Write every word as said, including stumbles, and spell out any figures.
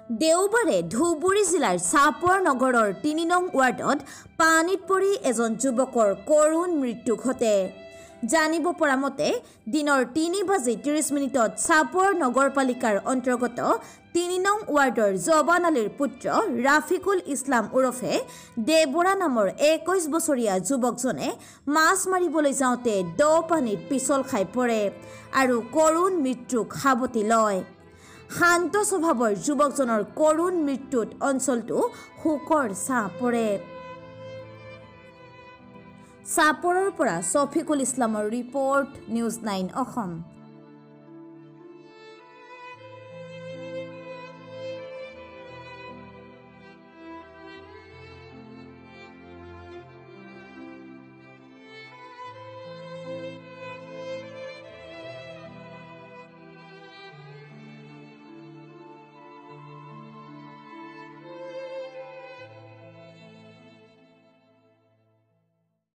দেওবাৰে ধুবুৰী জিলাৰ চাপৰ নগৰৰ তিনি নং ৱাৰ্ডত পানীত পৰি এজন যুৱকৰ কৰুণ মৃত্যু ঘটে। জানিব পৰা মতে দিনৰ তিনি বাজি ত্ৰিশ মিনিটত চাপৰ নগৰপালিকাৰ অন্তৰ্গত তিনি নং ৱাৰ্ডৰ জবান আলীৰ পুত্ৰ ৰাফিকুল ইছলাম ওৰফে দেবৰা নামৰ একৈশ বছৰীয়া যুৱকজনে মাছ মাৰিবলৈ যাওঁতে দ পানীত পিছল খাই পৰে আৰু কৰুণ মৃত্যুক সাৱটি লয়। শান্ত স্বভাৱৰ যুৱকজনৰ কৰুণ মৃত্যুত অঞ্চলটো শোকৰ ছাঁ পৰে। চাপৰৰ পৰা শফিকুল ইছলামৰ ৰিপৰ্ট, নিউজ নাইন অসম।